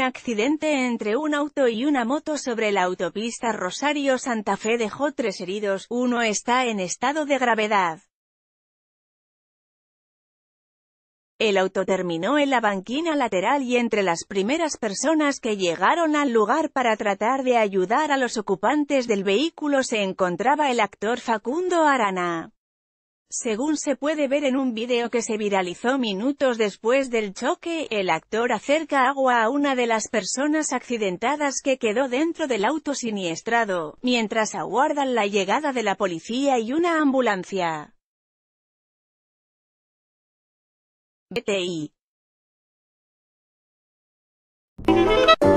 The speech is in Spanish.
accidente entre un auto y una moto sobre la autopista Rosario-Santa Fe dejó 3 heridos, uno está en estado de gravedad. El auto terminó en la banquina lateral y entre las primeras personas que llegaron al lugar para tratar de ayudar a los ocupantes del vehículo se encontraba el actor Facundo Arana. Según se puede ver en un video que se viralizó minutos después del choque, el actor acerca agua a una de las personas accidentadas que quedó dentro del auto siniestrado, mientras aguardan la llegada de la policía y una ambulancia. BTI